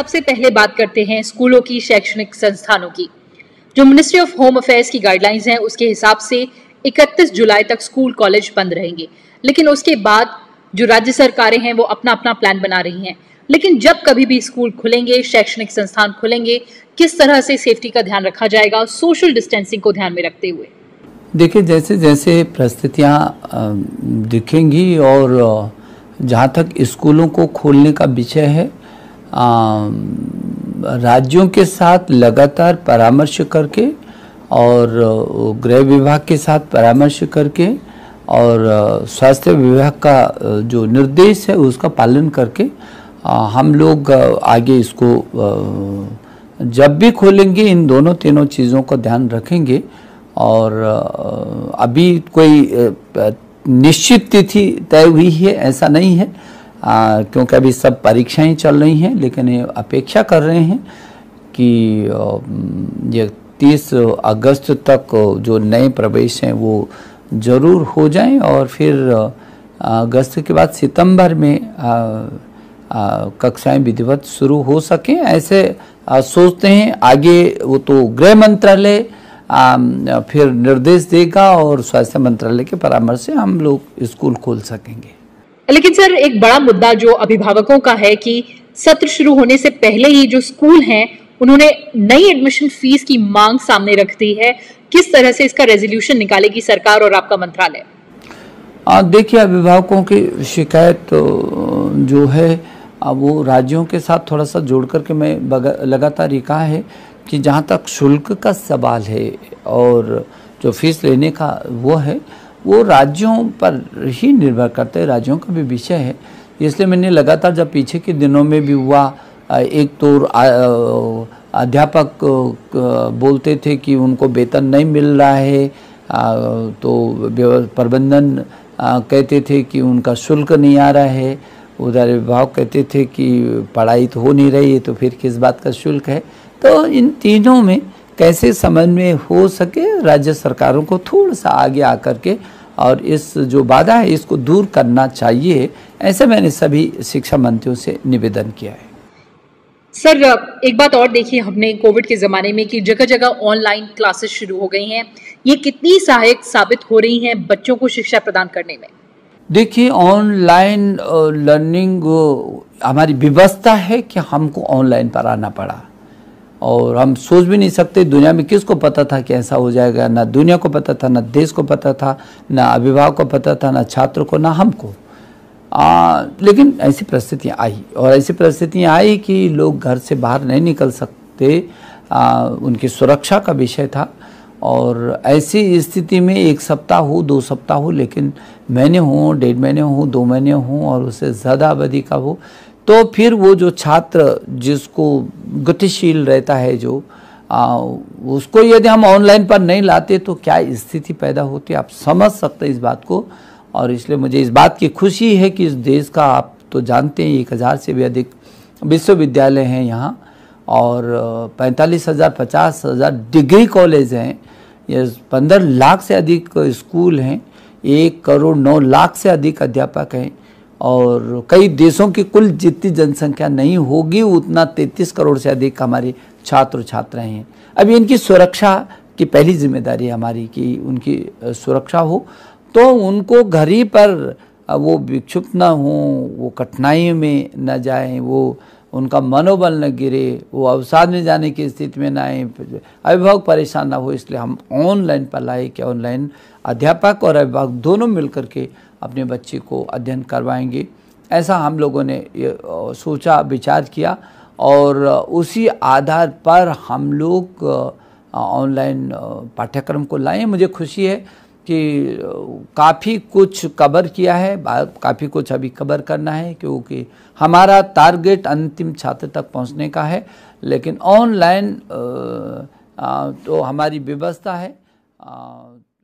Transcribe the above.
सबसे पहले बात करते हैं स्कूलों की, शैक्षणिक संस्थानों की। जो मिनिस्ट्री ऑफ होम अफेयर्स की गाइडलाइंस हैं उसके हिसाब से 31 जुलाई तक स्कूल कॉलेज बंद रहेंगे, लेकिन उसके बाद जो राज्य सरकारें हैं वो अपना अपना प्लान बना रही हैं। लेकिन जब कभी भी स्कूल खुलेंगे, शैक्षणिक संस्थान खुलेंगे, किस तरह से सेफ्टी का ध्यान रखा जाएगा, सोशल डिस्टेंसिंग को ध्यान में रखते हुए? देखिए, जैसे जैसे परिस्थितियाँ दिखेंगी और जहाँ तक स्कूलों को खोलने का विषय है, राज्यों के साथ लगातार परामर्श करके और गृह विभाग के साथ परामर्श करके और स्वास्थ्य विभाग का जो निर्देश है उसका पालन करके हम लोग आगे इसको जब भी खोलेंगे इन दोनों तीनों चीज़ों का ध्यान रखेंगे। और अभी कोई निश्चित तिथि तय हुई है ऐसा नहीं है, क्योंकि अभी सब परीक्षाएं चल रही हैं, लेकिन ये अपेक्षा कर रहे हैं कि ये 30 अगस्त तक जो नए प्रवेश हैं वो ज़रूर हो जाएं और फिर अगस्त के बाद सितंबर में कक्षाएं विधिवत शुरू हो सकें, ऐसे सोचते हैं। आगे वो तो गृह मंत्रालय फिर निर्देश देगा और स्वास्थ्य मंत्रालय के परामर्श से हम लोग स्कूल खोल सकेंगे। लेकिन सर, एक बड़ा मुद्दा जो अभिभावकों का है कि सत्र शुरू होने से पहले ही जो स्कूल हैं उन्होंने नई एडमिशन फीस की मांग सामने रख दी है। किस तरह से इसका रेजोल्यूशन निकालेगी सरकार और आपका मंत्रालय? देखिए, अभिभावकों की शिकायत जो है वो राज्यों के साथ थोड़ा सा जोड़ करके मैं लगातार ये कहा है कि जहाँ तक शुल्क का सवाल है और जो फीस लेने का वो है, वो राज्यों पर ही निर्भर करता है, राज्यों का भी विषय है। इसलिए मैंने लगातार, जब पीछे के दिनों में भी हुआ, एक तो अध्यापक बोलते थे कि उनको वेतन नहीं मिल रहा है, तो प्रबंधन कहते थे कि उनका शुल्क नहीं आ रहा है, उधर विभाग कहते थे कि पढ़ाई तो हो नहीं रही है तो फिर किस बात का शुल्क है। तो इन तीनों में कैसे समन्वय हो सके, राज्य सरकारों को थोड़ा सा आगे आकर के और इस जो बाधा है इसको दूर करना चाहिए, ऐसे मैंने सभी शिक्षा मंत्रियों से निवेदन किया है। सर, एक बात और देखिए, हमने कोविड के ज़माने में कि जगह जगह ऑनलाइन क्लासेस शुरू हो गई हैं, ये कितनी सहायक साबित हो रही हैं बच्चों को शिक्षा प्रदान करने में? देखिए, ऑनलाइन लर्निंग हमारी व्यवस्था है कि हमको ऑनलाइन पढ़ाना पड़ा और हम सोच भी नहीं सकते, दुनिया में किसको पता था कि ऐसा हो जाएगा। ना दुनिया को पता था, ना देश को पता था, ना अभिभावक को पता था, ना छात्र को, ना हमको। लेकिन ऐसी परिस्थितियाँ आई और ऐसी परिस्थितियाँ आई कि लोग घर से बाहर नहीं निकल सकते, उनकी सुरक्षा का विषय था। और ऐसी स्थिति में 1 सप्ताह हो, 2 सप्ताह हो, लेकिन महीने हो, 1.5 महीने हो, 2 महीने हो और उससे ज़्यादा अवधि का हो, तो फिर वो जो छात्र जिसको गतिशील रहता है जो उसको यदि हम ऑनलाइन पर नहीं लाते तो क्या स्थिति पैदा होती है, आप समझ सकते हैं इस बात को। और इसलिए मुझे इस बात की खुशी है कि इस देश का, आप तो जानते हैं, 1000 से भी अधिक विश्वविद्यालय हैं यहाँ और 45,000 50,000 डिग्री कॉलेज हैं, ये 15 लाख से अधिक स्कूल हैं, 1 करोड़ 9 लाख से अधिक अध्यापक हैं और कई देशों की कुल जितनी जनसंख्या नहीं होगी उतना 33 करोड़ से अधिक हमारे छात्र छात्राएं हैं। अब इनकी सुरक्षा की पहली जिम्मेदारी हमारी कि उनकी सुरक्षा हो, तो उनको घर ही पर वो विक्षुब्ध न हों, वो कठिनाई में न जाएं, वो उनका मनोबल न गिरे, वो अवसाद में जाने की स्थिति में ना आए, अभिभावक परेशान ना हो। इसलिए हम ऑनलाइन पढ़ाई के ऑनलाइन अध्यापक और अभिभावक दोनों मिलकर के अपने बच्चे को अध्ययन करवाएंगे, ऐसा हम लोगों ने सोचा, विचार किया और उसी आधार पर हम लोग ऑनलाइन पाठ्यक्रम को लाए। मुझे खुशी है कि काफ़ी कुछ कवर किया है, काफ़ी कुछ अभी कवर करना है, क्योंकि हमारा टारगेट अंतिम छात्र तक पहुंचने का है। लेकिन ऑनलाइन तो हमारी व्यवस्था है।